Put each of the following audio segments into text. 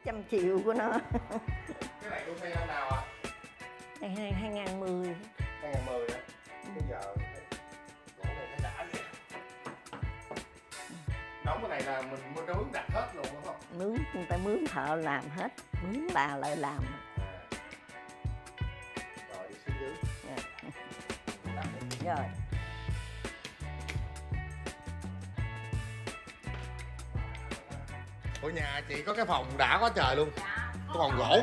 100 triệu của nó. Cái này tôi xây năm nào ạ? 2010. 2010 á. Bây giờ gỗ này thấy đã vậy. Đóng cái này là mình mua mướn đặt hết luôn đúng không? Mướn, người ta mướn thợ làm hết, mướn bà lại làm. Rồi đi xuống dưới. Rồi. Ở nhà chị có cái phòng đã quá trời luôn. Dạ, cái phòng gỗ.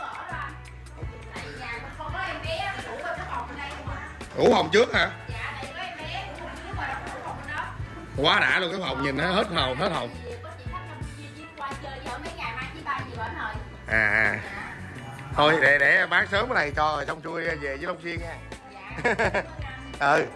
Ngủ phòng trước hả? Dạ, đây có em bé, ngủ phòng trước rồi đó, ngủ phòng bên đó. Quá đã luôn, cái phòng nhìn nó hết hồn, hết hồn. Có chị khách qua chơi vợ mấy ngày mai chỉ 3 gì bển rồi. À. Dạ. Thôi để bán sớm cái này cho rồi xong xuôi về với Long Xuyên nha. Dạ. Ừ.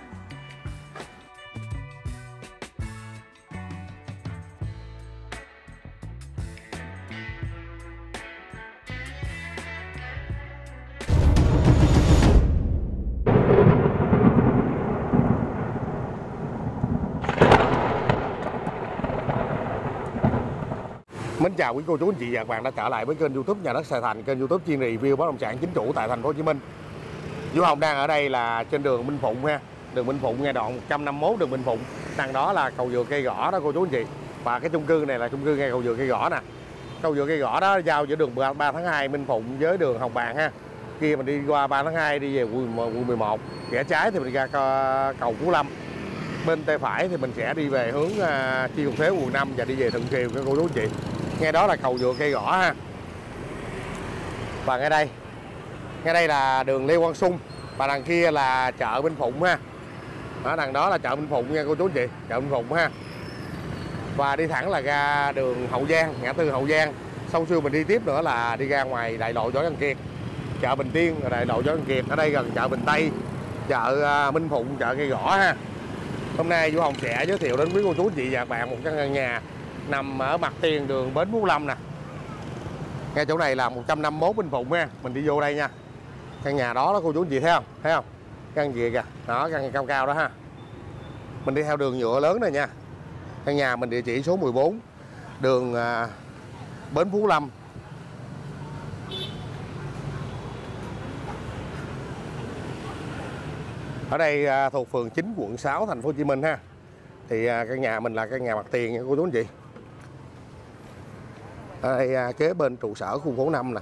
Mến chào quý cô chú anh chị và các bạn đã trở lại với kênh YouTube Nhà Đất Sài Thành, kênh YouTube chuyên review bất động sản chính chủ tại thành phố Hồ Chí Minh. Vũ Hồng đang ở đây là trên đường Minh Phụng ha, đường Minh Phụng ngay đoạn 151 đường Minh Phụng. Đằng đó là cầu dừa Cây Gõ đó cô chú anh chị. Và cái chung cư này là chung cư ngay cầu dừa Cây Gõ nè. Cầu dừa Cây Gõ đó giao giữa đường 3 tháng 2 Minh Phụng với đường Hồng Bàng ha. Kia mình đi qua 3 tháng 2 đi về quận 11, rẽ trái thì mình đi ra cầu Phú Lâm. Bên tay phải thì mình sẽ đi về hướng Chi Cục Thế quận 5 và đi về Thuận Kiều các cô chú anh chị. Ngay đó là cầu dừa Cây Gõ ha. Và ngay đây là đường Lê Quang Sung. Và đằng kia là chợ Minh Phụng ha. Ở đằng đó là chợ Minh Phụng nha cô chú anh chị, chợ Minh Phụng ha. Và đi thẳng là ra đường Hậu Giang, ngã tư Hậu Giang. Xong xuôi mình đi tiếp nữa là đi ra ngoài đại lộ Võ Văn Kiệt, chợ Bình Tiên, đại lộ Võ Văn Kiệt. Ở đây gần chợ Bình Tây, chợ Minh Phụng, chợ Cây Gõ ha. Hôm nay Vũ Hồng sẽ giới thiệu đến quý cô chú anh chị và các bạn một căn nhà nằm ở mặt tiền đường Bến Phú Lâm nè. Ngay chỗ này là 151 Minh Phụng ha. Mình đi vô đây nha. Căn nhà đó cô chú anh chị thấy không? Thấy không? Căn gì kìa. Đó, căn nhà cao cao đó ha. Mình đi theo đường nhựa lớn này nha. Căn nhà mình địa chỉ số 14, đường Bến Phú Lâm. Ở đây thuộc phường 9 quận 6 thành phố Hồ Chí Minh ha. Thì căn nhà mình là căn nhà mặt tiền nha cô chú anh chị. Ở đây kế bên trụ sở khu phố 5 nè.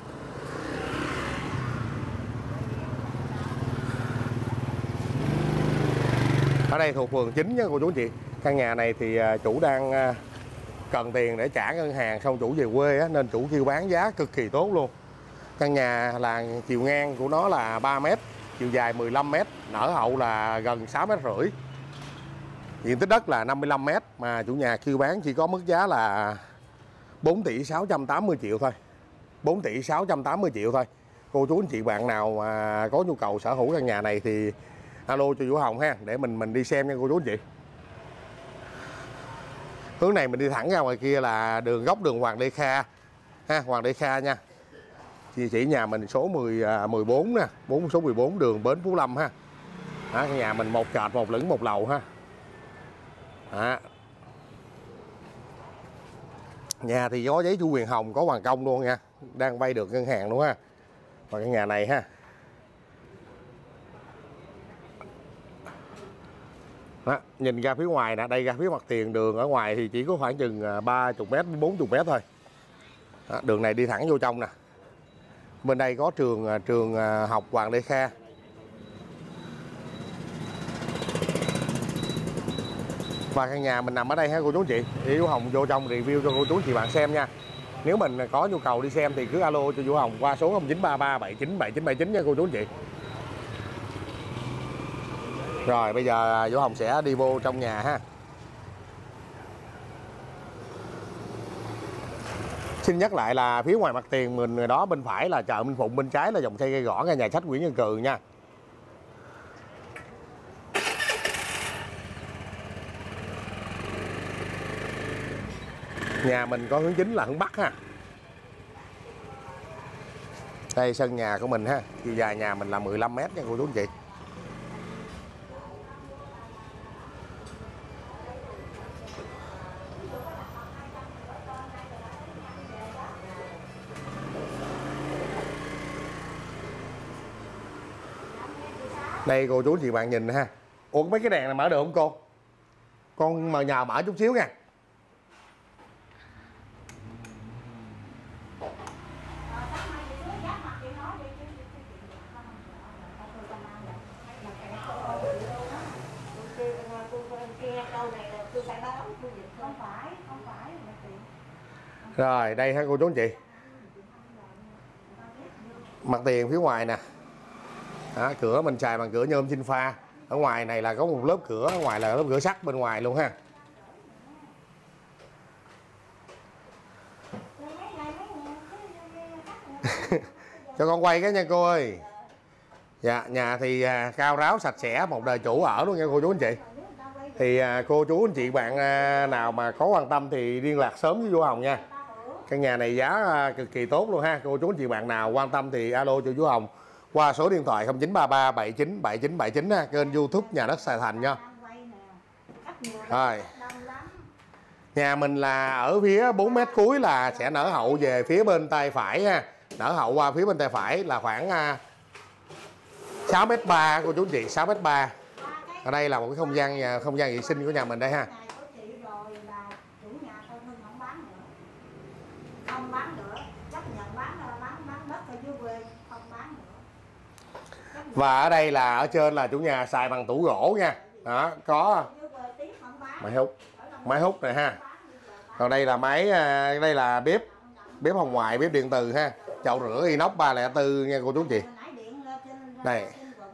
Ở đây thuộc phường 9 nha cô chú anh chị. Căn nhà này thì chủ đang cần tiền để trả ngân hàng, xong chủ về quê á, nên chủ kêu bán giá cực kỳ tốt luôn. Căn nhà là chiều ngang của nó là 3 m, chiều dài 15 m, nở hậu là gần 6,5 m. Diện tích đất là 55 m mà chủ nhà kêu bán chỉ có mức giá là 4 tỷ 680 triệu thôi. 4 tỷ 680 triệu thôi. Cô chú anh chị bạn nào mà có nhu cầu sở hữu căn nhà này thì alo cho Vũ Hồng ha, để mình đi xem nha cô chú anh chị. Hướng này mình đi thẳng ra ngoài kia là góc đường Hoàng Đê Kha ha, Hoàng Đê Kha nha. Địa chỉ nhà mình số 14 nè, số 14 đường Bến Phú Lâm ha. Đó, căn nhà mình một trệt, một lửng, một lầu ha. Đó. Nhà thì có giấy chủ quyền hồng, có hoàn công luôn nha, đang vay được ngân hàng luôn ha. Và căn nhà này ha. Đó, nhìn ra phía ngoài nè, đây ra phía mặt tiền đường ở ngoài thì chỉ có khoảng chừng 30 m, 40 m thôi. Đó, đường này đi thẳng vô trong nè. Bên đây có trường học Hoàng Đê Kha. Và căn nhà mình nằm ở đây ha cô chú anh chị. Thì Vũ Hồng vô trong review cho cô chú anh chị bạn xem nha. Nếu mình có nhu cầu đi xem thì cứ alo cho Vũ Hồng qua số 0933 797979 nha cô chú anh chị. Rồi bây giờ Vũ Hồng sẽ đi vô trong nhà ha. Xin nhắc lại là phía ngoài mặt tiền mình người đó bên phải là chợ Minh Phụng, bên trái là dòng xe Cây Gõ ngay nhà sách Nguyễn Văn Cừ nha. Nhà mình có hướng chính là hướng Bắc ha. Đây sân nhà của mình ha. Chiều dài nhà mình là 15 m nha cô chú anh chị. Đây cô chú chị bạn nhìn ha. Ủa mấy cái đèn này mở được không cô? Con mà nhờ mở chút xíu nha. Rồi đây ha cô chú anh chị. Mặt tiền phía ngoài nè. Đó, cửa mình xài bằng cửa nhôm sinh pha. Ở ngoài này là có một lớp cửa, ở ngoài là lớp cửa sắt bên ngoài luôn ha. Cho con quay cái nha cô ơi. Dạ, nhà thì cao ráo sạch sẽ, một đời chủ ở luôn nha cô chú anh chị. Thì cô chú anh chị bạn nào mà có quan tâm thì liên lạc sớm với Vũ Hồng nha. Căn nhà này giá cực kỳ tốt luôn ha. Cô chú anh chị bạn nào quan tâm thì alo cho Vũ Hồng qua số điện thoại 0933 79 79 79 ha, kênh YouTube Nhà Đất Sài Thành nha. Rồi. Nhà mình là ở phía 4 mét cuối là sẽ nở hậu về phía bên tay phải ha. Nở hậu qua phía bên tay phải là khoảng 6m3 cô chú anh chị, 6m3. Ở đây là một cái không gian vệ sinh của nhà mình đây ha. Và ở đây là ở trên là chủ nhà xài bằng tủ gỗ nha. Đó, có máy hút này ha. Còn đây là máy, đây là bếp hồng ngoại, bếp điện từ ha. Chậu rửa inox 304 nha cô chú chị. Đây.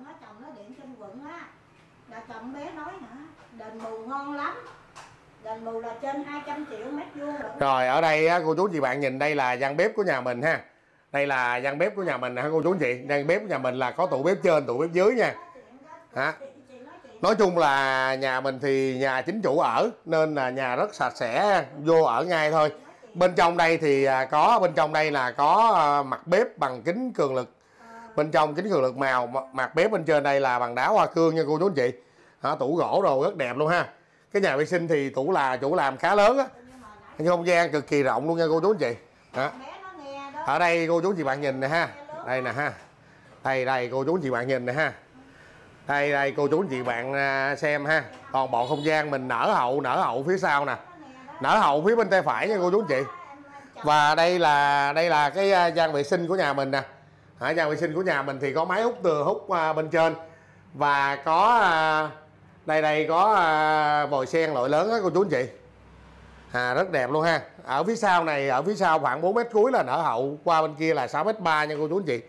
Chồng bé nói hả? Đền bù ngon lắm. Đền bù là trên 200 triệu mét vuông. Rồi ở đây cô chú chị bạn nhìn đây là gian bếp của nhà mình ha. Đây là gian bếp của nhà mình ha cô chú chị. Gian bếp của nhà mình là có tủ bếp trên, tủ bếp dưới nha. Hả? Nói chung là nhà mình thì nhà chính chủ ở nên là nhà rất sạch sẽ, vô ở ngay thôi. Bên trong đây thì bên trong đây là có mặt bếp bằng kính cường lực. Bên trong kính cường lực màu, mặt bếp bên trên đây là bằng đá hoa cương nha cô chú anh chị. Đó, tủ gỗ đồ rất đẹp luôn ha. Cái nhà vệ sinh thì chủ làm khá lớn á. Không gian cực kỳ rộng luôn nha cô chú anh chị. Đó. Ở đây cô chú chị bạn nhìn nè ha. Đây nè ha. Đây cô chú chị bạn nhìn nè ha. Đây cô chú chị bạn xem ha. Toàn bộ không gian mình nở hậu phía sau nè. Nở hậu phía bên tay phải nha cô chú chị. Và đây là cái gian vệ sinh của nhà mình nè. Gian vệ sinh của nhà mình thì có máy hút bên trên và có đây có vòi sen loại lớn đó cô chú anh chị. Rất đẹp luôn ha. Ở phía sau này, ở phía sau khoảng 4 mét cuối là nở hậu, qua bên kia là 6m3 nha cô chú anh chị.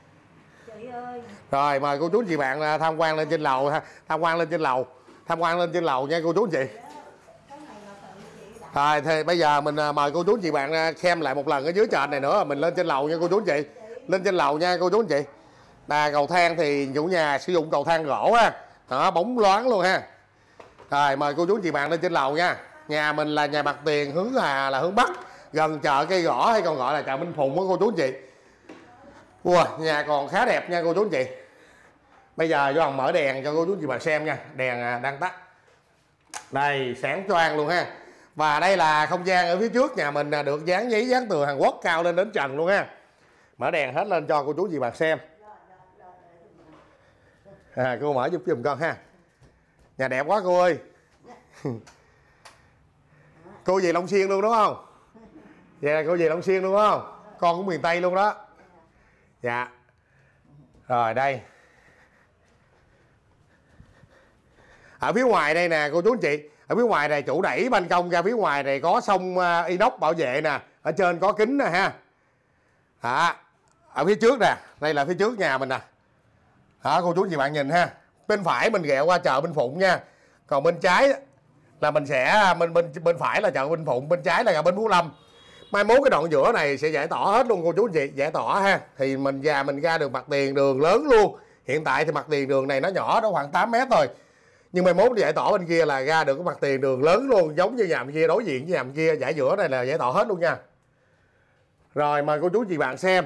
Rồi mời cô chú anh chị bạn tham quan lên trên lầu ha, tham quan lên trên lầu nha cô chú anh chị. Rồi thì bây giờ mình mời cô chú anh chị bạn xem lại một lần ở dưới trệt này nữa, mình lên trên lầu nha cô chú anh chị. Lên trên lầu nha cô chú anh chị. Cầu thang thì chủ nhà sử dụng cầu thang gỗ ha. Đó, bóng loáng luôn ha. Rồi mời cô chú anh chị bạn lên trên lầu nha. Nhà mình là nhà mặt tiền, hướng là hướng Bắc, gần chợ Cây Gõ hay còn gọi là chợ Minh Phụng đó cô chú anh chị. Nhà còn khá đẹp nha cô chú anh chị. Bây giờ Vũ Hồng mở đèn cho cô chú anh chị bạn xem nha. Đèn đang tắt. Đây sáng choang luôn ha. Và đây là không gian ở phía trước nhà mình được dán giấy dán tường Hàn Quốc cao lên đến trần luôn ha. Mở đèn hết lên cho cô chú chị bạn xem. Cô mở giúp giùm con ha. Nhà đẹp quá cô ơi. Cô về Long Xuyên luôn đúng không? Dạ cô về Long Xuyên luôn đúng không? Con của miền Tây luôn đó. Dạ. Rồi đây. Ở phía ngoài đây nè cô chú anh chị. Ở phía ngoài này chủ đẩy ban công ra phía ngoài này có sông inox bảo vệ nè. Ở trên có kính nè ha. Ở phía trước nè. Đây là phía trước nhà mình nè. Cô chú chị bạn nhìn ha. Bên phải mình ghẹo qua chợ Minh Phụng nha. Còn bên trái là mình sẽ bên phải là chợ Minh Phụng, bên trái là bến Phú Lâm. Mai mốt cái đoạn giữa này sẽ giải tỏa hết luôn cô chú anh chị, giải tỏa ha. Thì mình ra được mặt tiền đường lớn luôn. Hiện tại thì mặt tiền đường này nó nhỏ, nó khoảng 8 mét thôi. Nhưng mai mốt giải tỏa bên kia là ra được cái mặt tiền đường lớn luôn, giống như nhà bên kia, đối diện với nhà bên kia, giải giữa này là giải tỏa hết luôn nha. Rồi mời cô chú chị bạn xem.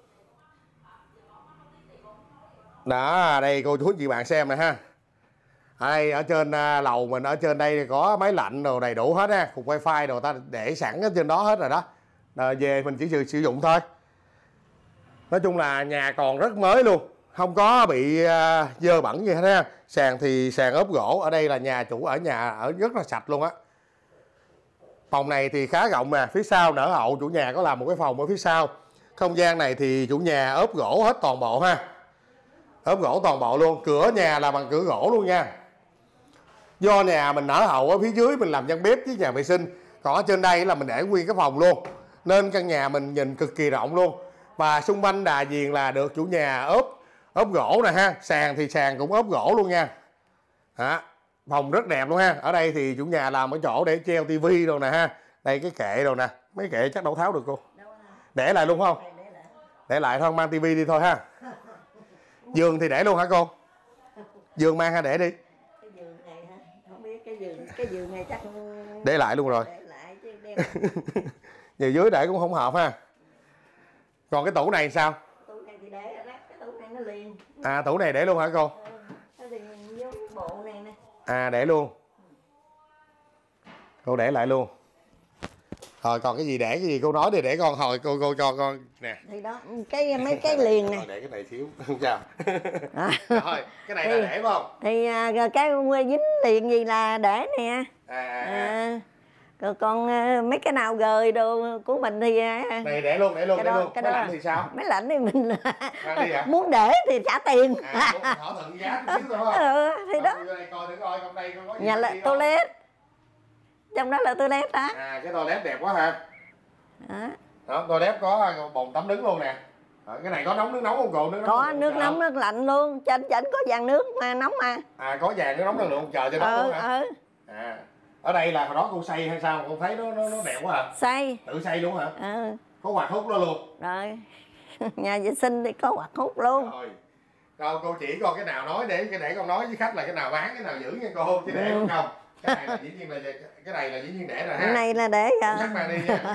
Đó, đây cô chú chị bạn xem nè ha. Đây ở trên lầu mình, ở trên đây có máy lạnh đồ đầy đủ hết ha, cục wifi đồ ta để sẵn ở trên đó hết rồi đó. Về mình chỉ sử dụng thôi. Nói chung là nhà còn rất mới luôn. không có bị dơ bẩn gì hết ha. Sàn thì sàn ốp gỗ, ở đây là nhà chủ ở nhà ở rất là sạch luôn á. Phòng này thì khá rộng nè, phía sau nở hậu chủ nhà có làm một cái phòng ở phía sau. Không gian này thì chủ nhà ốp gỗ hết toàn bộ ha. Ốp gỗ toàn bộ luôn, cửa nhà là bằng cửa gỗ luôn nha. Do nhà mình nở hậu ở phía dưới mình làm gian bếp với nhà vệ sinh, còn ở trên đây là mình để nguyên cái phòng luôn, nên căn nhà mình nhìn cực kỳ rộng luôn. Và xung quanh đà viền là được chủ nhà ốp gỗ nè ha. Sàn thì sàn cũng ốp gỗ luôn nha. Đó, phòng rất đẹp luôn ha. Ở đây thì chủ nhà làm cái chỗ để treo tivi rồi nè ha. Đây cái kệ rồi nè, mấy kệ chắc đâu tháo được cô. Để lại luôn không? Để lại thôi, mang tivi đi thôi ha. Giường thì để luôn hả cô? Giường mang ha, để đi. Cái giường này hả? Không biết cái giường này chắc để lại luôn rồi. Để lại chứ Nhà dưới để cũng không hợp ha. Còn cái tủ này sao? Tủ này thì để ở cái tủ này nó liền. À, tủ này để luôn hả cô? Nó liền với bộ này nè. À, để luôn. Cô để lại luôn. Rồi còn cái gì để cái gì cô nói đi để con hồi cô cho con nè. Thì đó, mấy cái liền nè. Để cái này xíu. Không sao. À. Rồi, cái này là để không? Thì cái dính liền gì là để nè. Còn mấy cái nào gời đồ của mình thì này để luôn, cái đó, máy lạnh thì sao? Máy lạnh thì mình đi à? muốn để thì trả tiền. Muốn thỏa thuận giá chút xíu thôi không? Thì đó. Coi thử coi trong đây có gì. Nhà là toilet. Trong đó là toilet đó. À, cái toilet đẹp quá ha. Đó, toilet có bồn tắm đứng luôn nè. Cái này có nước nóng không cô? Có nước nóng nước lạnh luôn, trên có dàn nước mà nóng mà. À, có dàn nước nóng năng lượng chờ cho nó luôn hả? À, ở đây là hồi đó cô xây hay sao? Cô thấy nó đẹp quá hả? Xây. Tự xây luôn hả? Có quạt hút đó luôn. Rồi. Nhà vệ sinh thì có quạt hút luôn. Rồi cô chỉ con cái nào nói để con nói với khách là cái nào bán cái nào giữ nha cô, chứ để không. Cái này là dĩ nhiên để rồi ha. Cái này là để rồi. Chắc mang đi nha.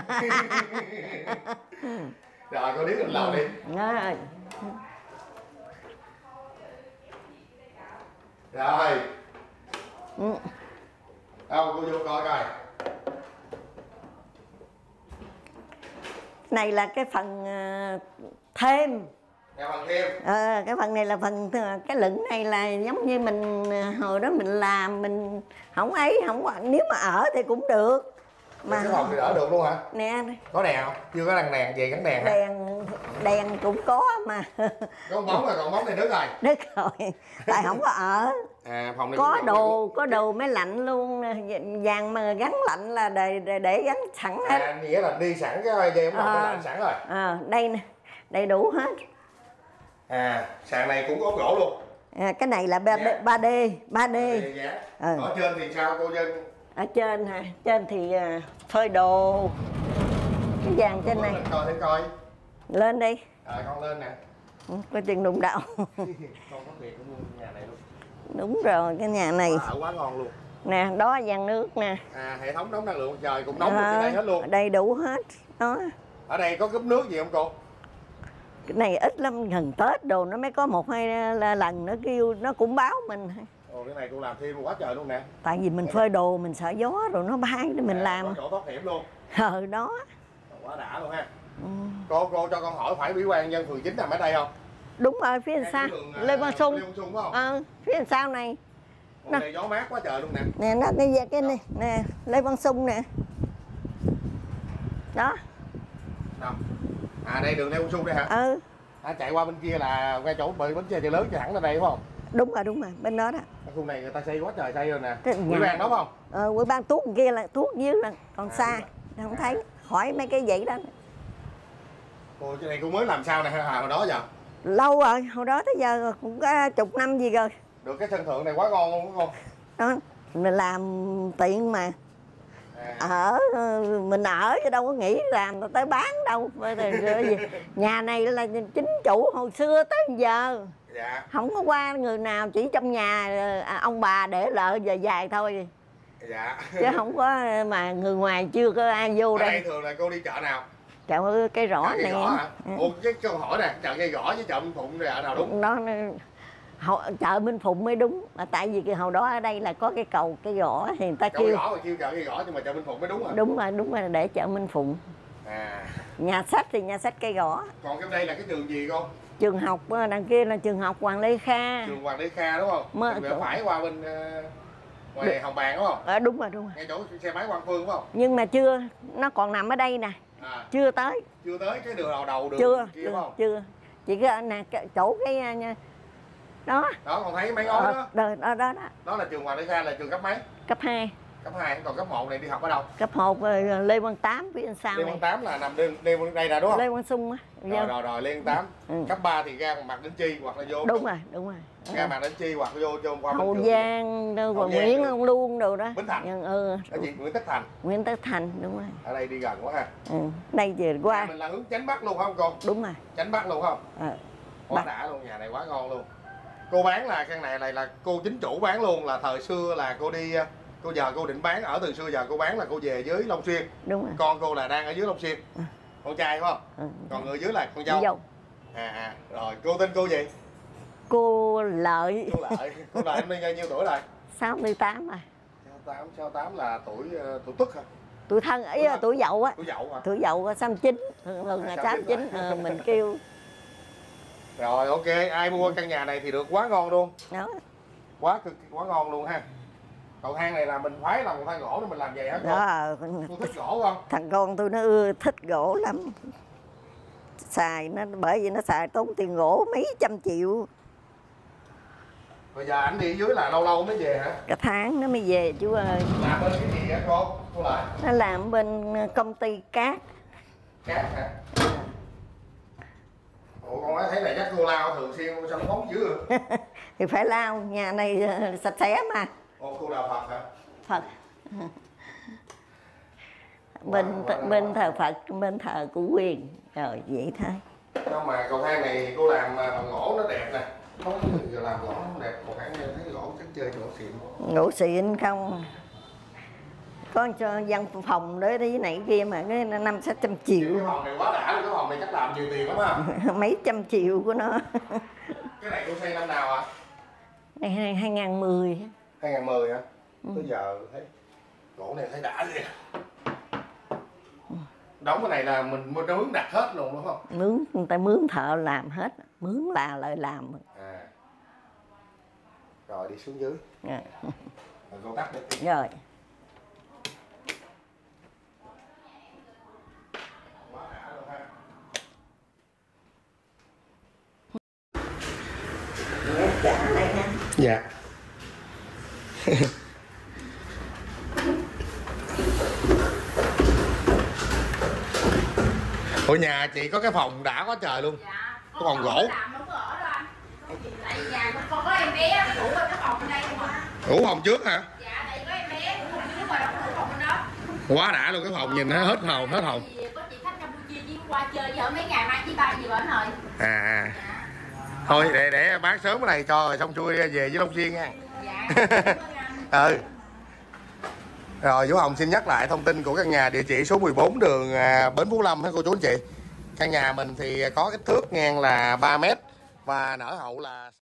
Rồi cô điếc lên lầu đi. Rồi. Rồi. Đâu cô vô coi coi. Này là cái phần thêm. Cái phần này là phần cái lửng này là giống như mình hồi đó mình làm mình không nếu mà ở thì cũng được mà cái phòng thì ở được luôn hả? Nè, có đèn không? Chưa có đèn về gắn đèn hả? Đèn cũng có mà. Có bóng rồi, còn bóng này đứt rồi. Đứt rồi, tại không có ở. Phòng này có đồ máy lạnh luôn, vàng mà gắn lạnh là để gắn sẵn hết. Nghĩa là đi sẵn cái dây ống máy lạnh sẵn rồi. Đây nè, đầy đủ hết. Sàn này cũng có gỗ luôn. Cái này là 3D. Ở trên thì sao cô Dân? Ở trên hả? Trên thì phơi đồ. Cái vàng trên này. Coi. Lên đi. Con lên nè. Có chừng đụng đậu. Con có tiền cũng mua nhà này luôn. Đúng rồi, cái nhà này. Ở quá ngon luôn. Nè, đó vàng nước nè. Hệ thống nóng năng lượng trời cũng nóng được cái này hết luôn. Đầy đủ hết. Đó. Ở đây có cúp nước gì không cô? Cái này ít lắm, gần Tết đồ nó mới có 1-2 lần nó kêu, nó cũng báo mình. Cái này cô làm thêm quá trời luôn nè. Tại vì mình phơi đồ mình sợ gió rồi nó bay để mình làm. Có chỗ thoát hiểm luôn. Đó. Quá đã luôn ha. Cô cho con hỏi phải ủy ban nhân phường 9 nằm ở đây không? Đúng rồi, phía sau Lê Văn Sung. Phía sau này. Nó này gió mát quá trời luôn nè. Nè, nó cái này nè, Lê Văn Sung nè. Đó. Đây đường Lê Văn Sung đây hả? Chạy qua bên kia là qua chỗ bến xe chợ lớn chạy thẳng ra đây đúng không? Đúng rồi, bên đó đó. Khu này người ta xây quá trời xây rồi nè. Ủy ban đó không? Ủy ban tuốt kia là tuốt dưới là còn xa, không thấy. Hỏi mấy cái vậy đó. Cô cái này cô mới làm sao nè hồi đó giờ? Lâu rồi, hồi đó tới giờ cũng có chục năm gì rồi. Được cái sân thượng này quá ngon luôn đúng không? Đó, mình làm tiện mà. Mình ở chứ đâu có nghĩ làm tới bán đâu. Nhà này là chính chủ hồi xưa tới giờ. Không có qua người nào, chỉ trong nhà ông bà để lợ giờ dài thôi. Chứ không có mà người ngoài chưa có ai vô đây. Ở đây thường là cô đi chợ nào? Chợ cây rõ này. Cái câu hỏi nè, chợ cây gõ với chợ Minh Phụng là nào đúng? Đó, chợ Minh Phụng mới đúng, mà tại vì hồi đó ở đây là có cái cầu cây gõ thì người ta kêu chợ cây gõ, nhưng mà chợ Minh Phụng mới đúng rồi. Đúng rồi, để chợ Minh Phụng. Nhà sách thì nhà sách cây gõ. Còn cái đây là cái đường gì con? Trường học đằng kia là trường học Hoàng Lê Kha. Trường Hoàng Lê Kha đúng không? Mình phải qua bên ngoài Hồng Bàng đúng không? Đúng rồi, đúng rồi. Ngay chỗ xe máy Quang Phương đúng không? Nhưng mà chưa, nó còn nằm ở đây nè. Chưa tới. Chưa tới cái đường đầu đường chưa, kia đúng không? Chưa. Chỉ cái nè chỗ cái đó. Đó còn thấy mấy ngói đó. Đó. Đó là trường Hoàng Lê Kha, là trường cấp mấy? Cấp 2. Cấp 2, còn cấp 1 này đi học ở đâu? Cấp 1 Lê Văn Tám phía sau. Lê Văn Tám là nằm đây là đúng không? Lê Văn Sung á. Rồi Lê Văn Tám. Cấp 3 thì ra Mạc Đỉnh Chi hoặc là vô. Đúng rồi. Ra Mạc Đỉnh Chi hoặc vô qua Hậu Giang, rồi Nguyễn Ông Luông đồ đó. Bến Thành. Ở gì? Nguyễn Tất Thành. Nguyễn Tất Thành, đúng rồi. Ở đây đi gần quá ha. Đây về qua. Mình là hướng chánh bắc luôn không cô? Đúng rồi. Chánh bắc luôn không? Quá đã luôn, nhà này quá ngon luôn. Cô bán là căn này là cô chính chủ bán luôn, là thời xưa là cô đi, cô giờ cô định bán, ở từ xưa giờ cô bán là cô về dưới Long Xuyên. Đúng rồi. Con cô là đang ở dưới Long Xuyên. Con trai phải không? Còn người dưới là con dâu. Rồi cô tên cô gì? Cô Lợi. Cô Lợi em bao nhiêu tuổi rồi? 68 rồi. 68 là tuổi Tuất hả? Tuổi thân ấy, tuổi Dậu á. Tuổi Dậu hả? Tuổi Dậu 69, thường là 69 mình kêu. Rồi ok, ai mua căn nhà này thì được quá ngon luôn. Đó. Quá ngon luôn ha. Cầu thang này là mình phái làm cầu thang gỗ để mình làm vậy hả cô? Đó. Cô thích gỗ không? Thằng con tôi nó ưa thích gỗ lắm. Xài nó, bởi vì nó xài tốn tiền gỗ mấy trăm triệu. Bây giờ ảnh đi dưới là lâu lâu mới về hả? Cả tháng nó mới về chú ơi. Làm bên cái gì hả cô? Cô lại. Nó làm bên công ty cát. Cát hả? Ủa con thấy này chắc cô lao thường xuyên sao nó bóng dữ rồi? Thì phải lao, nhà này sạch sẽ mà. Ủa cô đạo Phật hả? Phật. Bên thờ Phật, bên thờ Cụ Quyền. Rồi vậy thôi. Nhưng mà cầu thang này cô làm bằng gỗ nó đẹp nè. Không giờ làm gỗ nó đẹp, còn hãng thấy gỗ chắc chơi gỗ xịn. Gỗ xịn không? Có cho văn phòng đấy cái này kia mà cái 500-600 triệu. Cái phòng này quá đã, cái phòng này chắc làm nhiều tiền lắm ha. Mấy trăm triệu của nó. Cái này cô xây năm nào ạ? Này 2010. 2010 hả? Tới giờ thấy gỗ này thấy đã gì. Đóng cái này là mình mướn đặt hết luôn đúng không? Mướn, người ta mướn thợ làm hết. Mướn là lợi làm. Rồi đi xuống dưới. Rồi cô tắt đi. Rồi. Dạ. Ủa nhà chị có cái phòng đã quá trời luôn. Dạ. Cái phòng gỗ. Tại vì nhà con có em bé ngủ ở cái phòng bên đây không à. Ngủ phòng trước hả? Dạ, tại vì có em bé ngủ phòng trước mà đâu có ngủ phòng bên đó. Quá đã luôn, cái phòng nhìn nó hết hồn. Có chị khách Campuchia chỉ qua chơi giờ mấy ngày mai chỉ bay gì bển rồi. Dạ. Thôi để bán sớm cái này cho rồi xong xuôi về với Long Xuyên nha. Dạ. Rồi Vũ Hồng xin nhắc lại thông tin của căn nhà, địa chỉ số 14 đường Bến Phú Lâm hả cô chú anh chị. Căn nhà mình thì có kích thước ngang là 3 m và nở hậu là